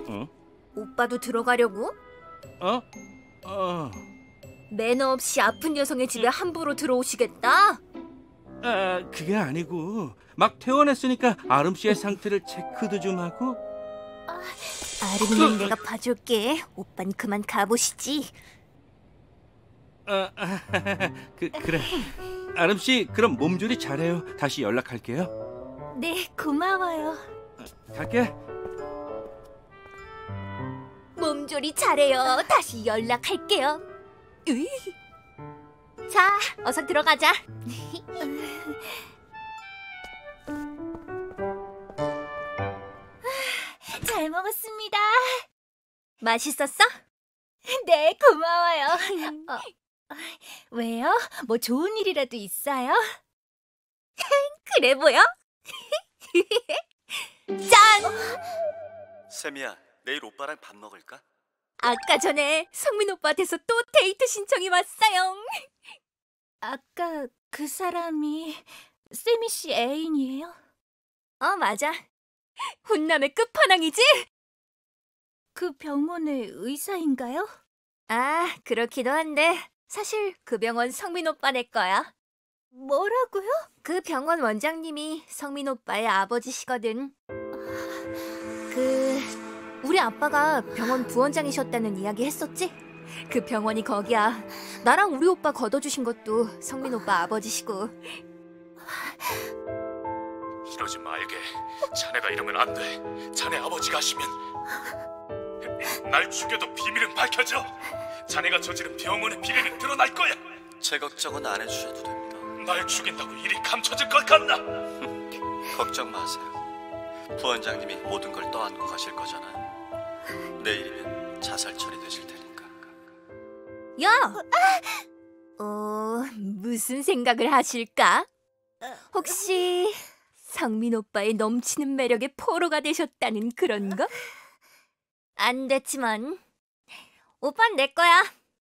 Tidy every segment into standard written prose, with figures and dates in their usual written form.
응? 오빠도 들어가려고? 어? 매너 없이 아픈 여성의 집에 함부로 들어오시겠다? 그게 아니고 막 퇴원했으니까 아름 씨의 상태를 체크도 좀 하고. 아름이는 내가 봐줄게. 오빤 그만 가보시지. 그래. 아름 씨, 그럼 몸조리 잘해요. 다시 연락할게요. 네, 고마워요. 갈게. 몸조리 잘해요. 다시 연락할게요. 으이. 자, 어서 들어가자. 잘 먹었습니다. 맛있었어? 네, 고마워요. 왜요? 뭐 좋은 일이라도 있어요? 그래 보여? 짠! 세미야, 내일 오빠랑 밥 먹을까? 아까 전에 성민 오빠한테서 또 데이트 신청이 왔어요. 아까 그 사람이 세미 씨 애인이에요? 맞아. 훈남의 끝판왕이지? 그 병원의 의사인가요? 그렇기도 한데 사실 그 병원 성민 오빠네 거야. 뭐라고요? 그 병원 원장님이 성민 오빠의 아버지시거든. 우리 아빠가 병원 부원장이셨다는 이야기 했었지? 그 병원이 거기야. 나랑 우리 오빠 걷어주신 것도 성민 오빠 아버지시고. 이러지 말게. 자네가 이러면 안 돼. 자네 아버지가 하시면 날 죽여도 비밀은 밝혀져. 자네가 저지른 병원의 비리는 드러날 거야. 제 걱정은 안 해주셔도 됩니다. 날 죽인다고 일이 감춰질 것 같나? 걱정 마세요. 부원장님이 모든 걸 떠안고 가실 거잖아요. 내일이면 자살 처리되실 테니까. 야! 무슨 생각을 하실까? 혹시 성민 오빠의 넘치는 매력에 포로가 되셨다는 그런 거? 안 됐지만 오빠는 내 거야.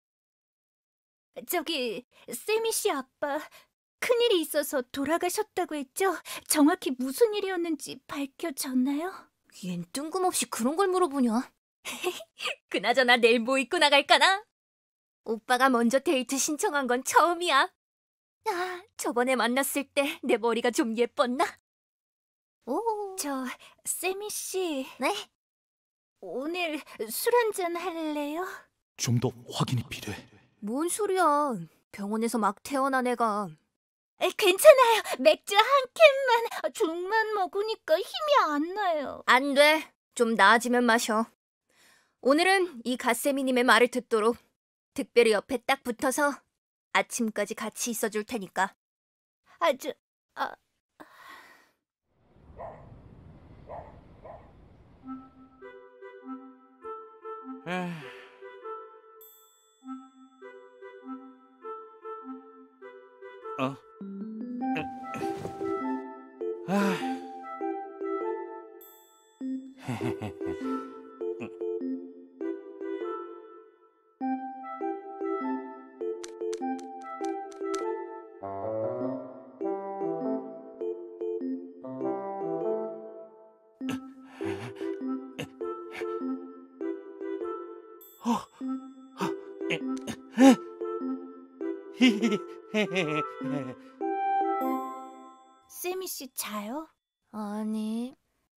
저기 세미 씨 아빠 큰일이 있어서 돌아가셨다고 했죠? 정확히 무슨 일이었는지 밝혀졌나요? 얜 뜬금없이 그런 걸 물어보냐? 그나저나 내일 뭐 입고 나갈까나? 오빠가 먼저 데이트 신청한 건 처음이야. 저번에 만났을 때 내 머리가 좀 예뻤나? 세미 씨. 네? 오늘 술 한잔 할래요? 좀 더 확인이 필요해. 뭔 소리야. 병원에서 막 태어난 애가. 괜찮아요. 맥주 한 캔만. 죽만 먹으니까 힘이 안 나요. 안 돼. 좀 나아지면 마셔. 오늘은 이 갓세미님의 말을 듣도록 특별히 옆에 딱 붙어서 아침까지 같이 있어줄 테니까. 세미 씨 자요? 아니.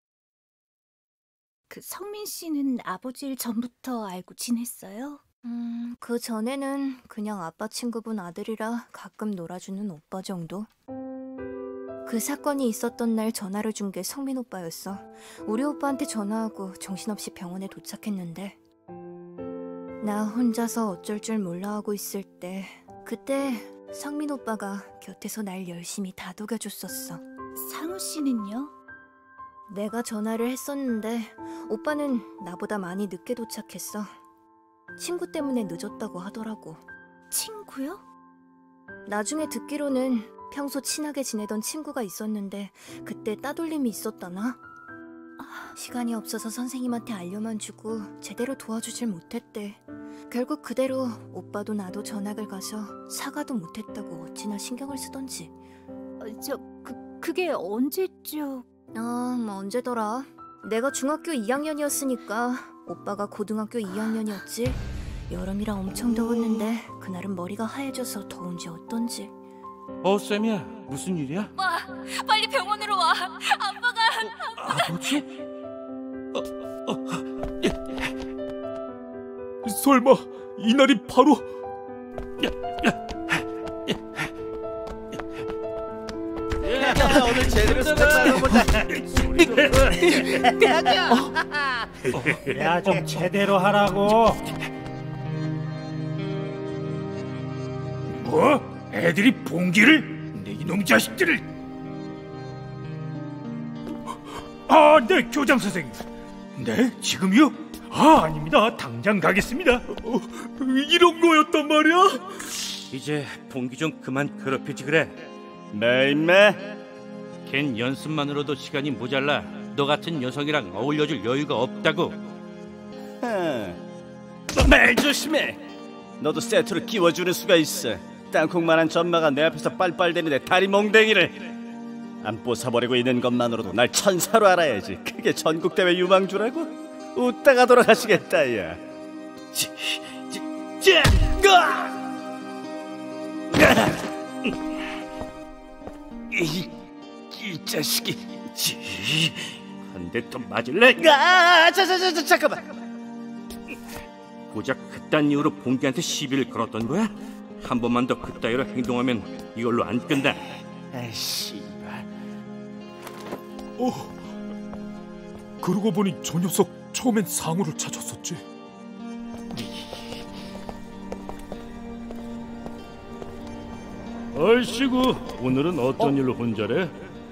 그 성민 씨는 아버지 일 전부터 알고 지냈어요? 그 전에는 그냥 아빠 친구분 아들이라 가끔 놀아주는 오빠 정도? 그 사건이 있었던 날 전화를 준 게 성민 오빠였어. 우리 오빠한테 전화하고 정신없이 병원에 도착했는데 나 혼자서 어쩔 줄 몰라 하고 있을 때 그때 성민 오빠가 곁에서 날 열심히 다독여줬었어. 상우 씨는요? 내가 전화를 했었는데 오빠는 나보다 많이 늦게 도착했어. 친구 때문에 늦었다고 하더라고. 친구요? 나중에 듣기로는 평소 친하게 지내던 친구가 있었는데 그때 따돌림이 있었다나? 시간이 없어서 선생님한테 알려만 주고 제대로 도와주질 못했대. 결국 그대로 오빠도 나도 전학을 가서 사과도 못했다고 어찌나 신경을 쓰던지. 그게 언제죠? 언제더라? 내가 중학교 2학년이었으니까 오빠가 고등학교 2학년이었지. 여름이라 엄청 더웠는데 그날은 머리가 하얘져서 더운지 어떤지. 쌤이야, 무슨 일이야? 오빠, 빨리 병원으로 와. 아빠가... 아버지? 설마 이날이 바로... 오늘 제대로 스텝 밟아보자. 야, 좀 제대로 하라고. 뭐? 애들이 봉기를? 내 이놈 자식들을! 네, 교장 선생님. 네? 지금요? 아닙니다. 당장 가겠습니다. 이런 거였단 말이야? 이제 봉기 좀 그만 괴롭히지 그래. 네, 임매. 걘 연습만으로도 시간이 모자라. 너 같은 여성이랑 어울려줄 여유가 없다고. 말 조심해. 너도 세트로 끼워주는 수가 있어. 땅콩만한 전마가 내 앞에서 빨빨대는데 다리 몽댕이를 안 뽀사버리고 있는 것만으로도 날 천사로 알아야지. 그게 전국대회 유망주라고? 웃다가 돌아가시겠다, 야. 이 자식이. 한 대 더 맞을래? 잠깐만. 고작 그딴 이유로 봉기한테 시비를 걸었던 거야? 한 번만 더 그따위로 행동하면 이걸로 안 끝나. 아이씨. 그러고 보니 저 녀석 처음엔 상우를 찾았었지. 얼씨구, 오늘은 어떤 일로 혼자래?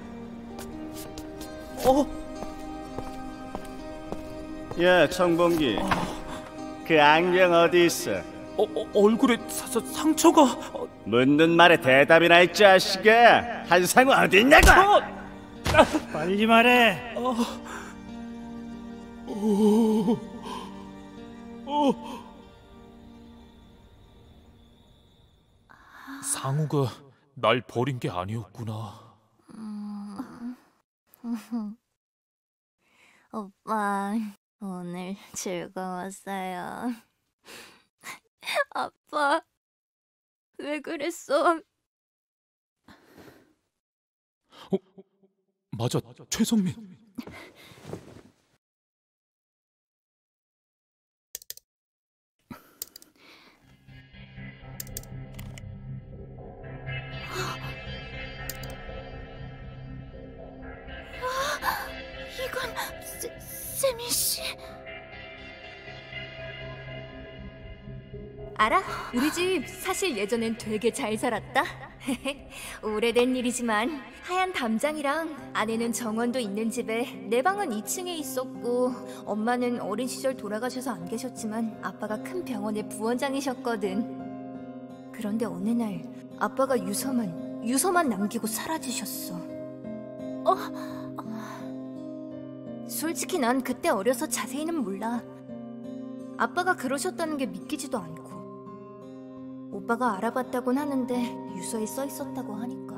야, 청봉기. 그 안경 어디 있어? 얼굴에 상처가... 묻는 말에 대답이나 이 자식아. 한상우 어디 있냐고? 빨리 말해. 상우가 날 버린 게 아니었구나. 오빠, 오늘 즐거웠어요. 아빠, 왜 그랬어? 맞아, 최성민. 이건 세미 씨. 알아? 우리 집 사실 예전엔 되게 잘 살았다. 오래된 일이지만 하얀 담장이랑 아내는 정원도 있는 집에 내 방은 2층에 있었고 엄마는 어린 시절 돌아가셔서 안 계셨지만 아빠가 큰 병원의 부원장이셨거든. 그런데 어느 날 아빠가 유서만 남기고 사라지셨어. 솔직히 난 그때 어려서 자세히는 몰라. 아빠가 그러셨다는 게 믿기지도 않고. 오빠가 알아봤다곤 하는데 유서에 써 있었다고 하니까.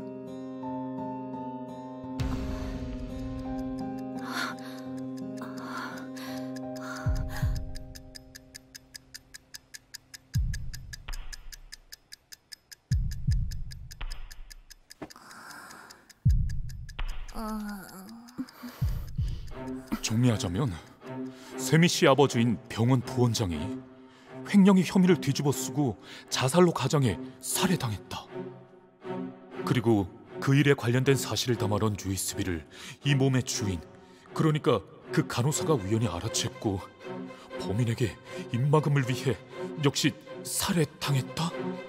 정리하자면 세미 씨 아버지인 병원 부원장이 횡령의 혐의를 뒤집어 쓰고 자살로 가장해 살해당했다. 그리고 그 일에 관련된 사실을 담아놓은 USB를 이 몸의 주인, 그러니까 그 간호사가 우연히 알아챘고 범인에게 입막음을 위해 역시 살해당했다.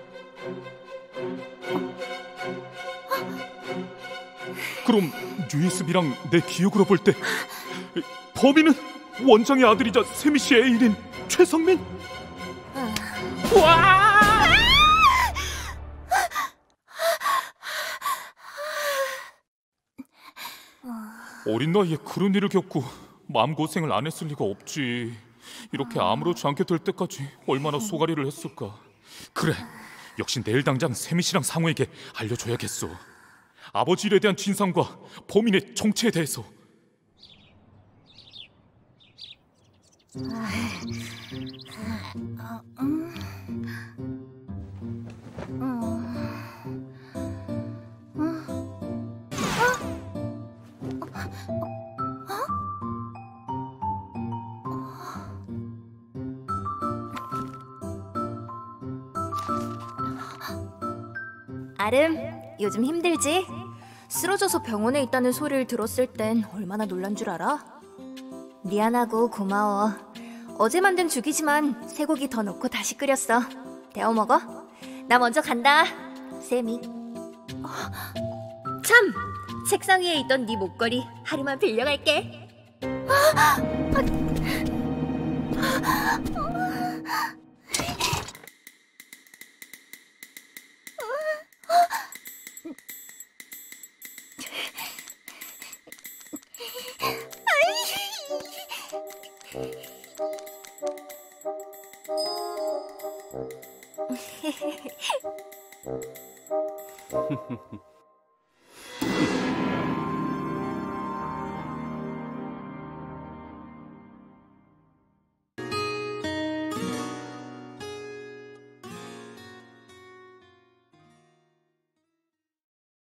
그럼 USB랑 내 기억으로 볼 때 범인은 원장의 아들이자 세미 씨의 애인인 최성민? 와! 어린 나이에 그런 일을 겪고 마음고생을 안 했을 리가 없지. 이렇게 아무렇지 않게 될 때까지 얼마나 소가리를 했을까. 그래, 역시 내일 당장 세미 씨랑 상우에게 알려줘야겠어. 아버지 일에 대한 진상과 범인의 정체에 대해서. 아름, 요즘 힘들지? 쓰러져서 병원에 있다는 소리를 들었을 땐 얼마나 놀란 줄 알아? 미안하고 고마워. 어제 만든 죽이지만 쇠고기 더 넣고 다시 끓였어. 데워 먹어. 나 먼저 간다, 세미. 참! 책상 위에 있던 네 목걸이 하루만 빌려갈게.